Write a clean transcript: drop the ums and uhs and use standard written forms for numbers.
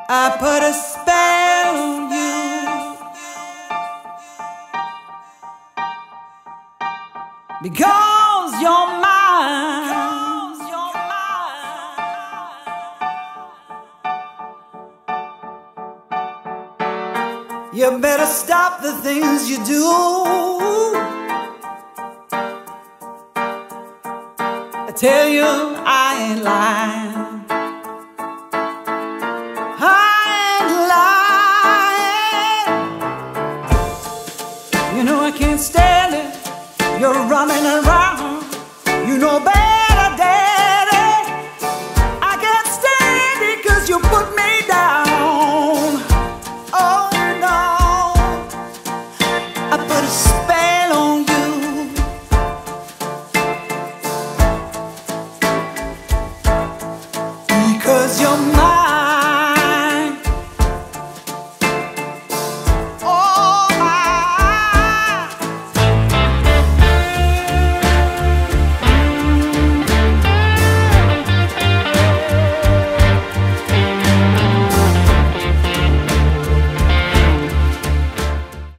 I put a spell on you because you're mine. You better stop the things you do. I tell you I ain't lying. You know I can't stand it. You're running around. You know better, Daddy. I can't stand it 'cause you put me down. Oh no, I put a spell on you because you're mine.